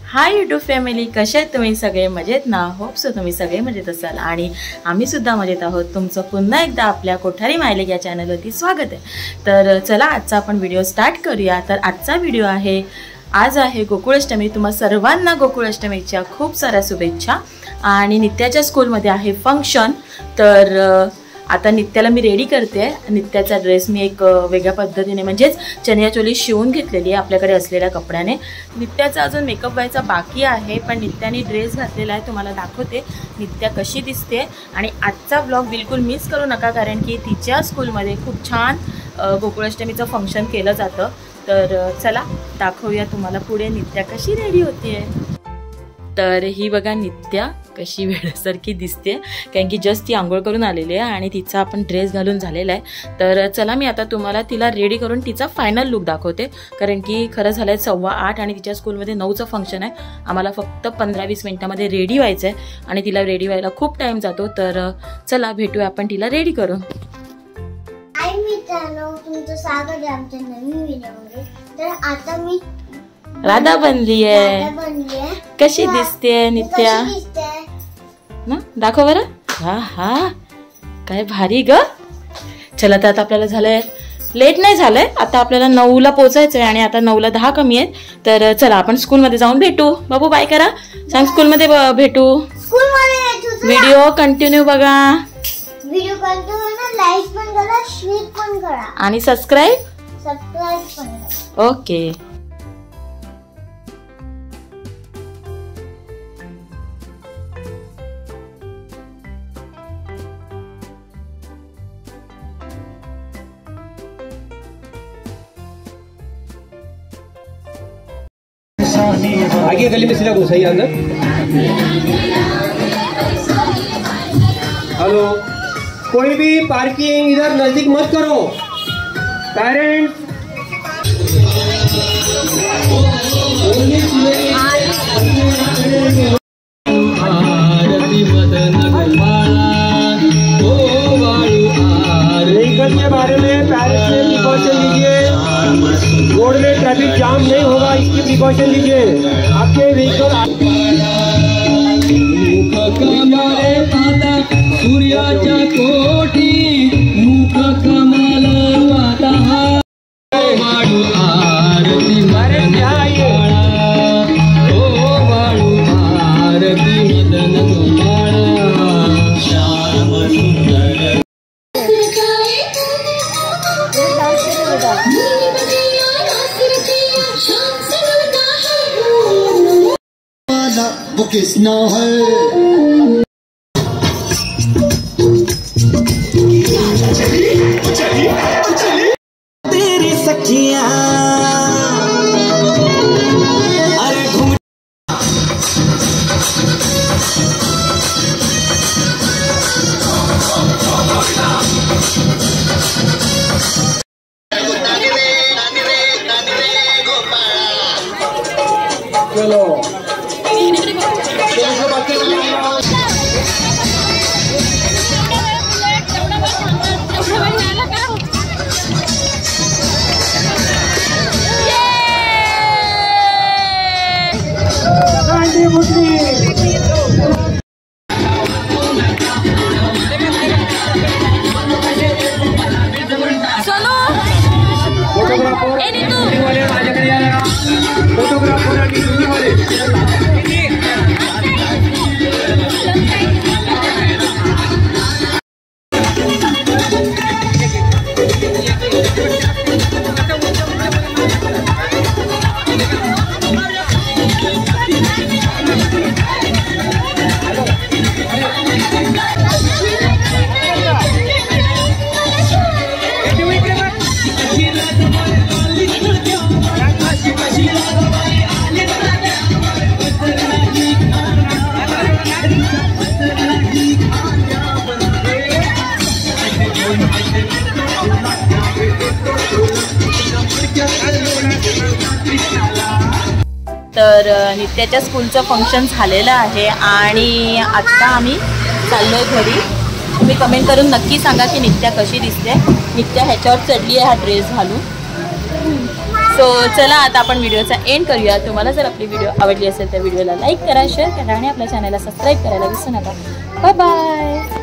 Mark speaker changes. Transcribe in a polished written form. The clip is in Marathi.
Speaker 1: हाय यूट्यूब फॅमिली, कसे आहेत तुम्ही सगळे? मजेत ना? होप सो तुम्ही सगळे मजेत असाल आणि आम्ही सुद्धा मजेत आहोत। तुमचं पुन्हा एकदा आपल्या कोठारी मायलेक या चॅनलवरती स्वागत आहे। तर चला आजचा आपण व्हिडिओ स्टार्ट करूया। तर आजचा व्हिडिओ आहे, आज आहे गोकुळाष्टमी। तुम्हा सर्वांना गोकुळाष्टमीच्या खूप साऱ्या शुभेच्छा। आणि नित्याच्या स्कूलमध्ये आहे फंक्शन, तर आता नित्याला मी रेडी करते। नित्याचा ड्रेस मी एक वेगळ्या पद्धतीने म्हणजेच चनिया चोली शिवून घेतलेली आहे आपल्याकडे असलेल्या कपड्याने। नित्याचा अजून मेकअप व्हायचा बाकी आहे, पण नित्याने ड्रेस घातलेला आहे, तुम्हाला दाखवते नित्या कशी दिसते। आणि आजचा व्लॉग बिलकुल मिस करू नका, कारण की तिच्या स्कूलमध्ये खूप छान गोकुळाष्टमीचं फंक्शन केलं जातं। तर चला दाखवूया तुम्हाला पुढे नित्या कशी रेडी होतीये। तर ही बघा नित्या कशी वेळासारखी दिसते, कारण की जस्ट ती आंघोळ करून आलेली आहे आणि तिचा आपण ड्रेस घालून झालेला आहे। तर चला मी आता तुम्हाला तिला रेडी करून तिचा फायनल लुक दाखवते, कारण की खरं झालं आहे 8:15 आणि तिच्या स्कूलमध्ये 9चं फंक्शन आहे। आम्हाला फक्त 15-20 मिनिटामध्ये रेडी व्हायचं आहे आणि तिला रेडी व्हायला खूप टाईम जातो। तर चला भेटूया आपण तिला रेडी करून।
Speaker 2: हाय मित्रांनो, तुमचं स्वागत आहे आमच्या नवीन व्हिडिओमध्ये। तर आता मी
Speaker 1: राधा बनली आहे। कशी दिसते नित्या ना? दाखव बरं। हा हा, काय भारी ग। चला तर आता आपल्याला झालंय, लेट नाही झालंय, आता आपल्याला 9ला पोहोचायचंय आणि आता 9ला 10 कमी आहेत। तर चला आपण स्कूलमध्ये जाऊन भेटू। बाबू बाय करा, सांग स्कूलमध्ये भेटू। व्हिडिओ कंटिन्यू बघा,
Speaker 2: व्हिडिओ कंटिन्यू लाईक पण करा, शेअर पण करा
Speaker 1: आणि सबस्क्राईब
Speaker 2: पण करा।
Speaker 1: ओके।
Speaker 3: आगे गली में सीधा घुस ही अंदर। हेलो, कोई भी पार्किंग इधर नजदीक मत करो। पेरेंट्स व्हीकल के बारे में पेरेंट्स ने प्रिकॉशन लीजिए। रोड में ट्रैफिक जाम नहीं होगा, इसकी प्रिकॉशन लीजिए। आपके व्हीकल सूर्याच्या कोठी मुख कमल वाता वाळू आरती मरण जाये ओ वाळू आरती मदन तुम्हारा श्याम सुंदर। वो किसना है तेरी सखिया अरे घूम चलो
Speaker 1: तर नित्याच्या स्कूलचं फंक्शन झालेलं आहे आणि आता आम्ही चाललोय घरी। तुम्ही कमेंट करून नक्की सांगा की नित्या कशी दिसते। नित्या ह्याच्यावर चढली आहे हा ड्रेस घालून। सो चला आता आपण व्हिडिओचा एंड करूया. तुम्हाला जर आपली व्हिडिओ आवडली असेल तर व्हिडिओला लाईक करा, शेअर करा आणि आपल्या चॅनलला सबस्क्राईब करायला विसरू नका. Bye bye.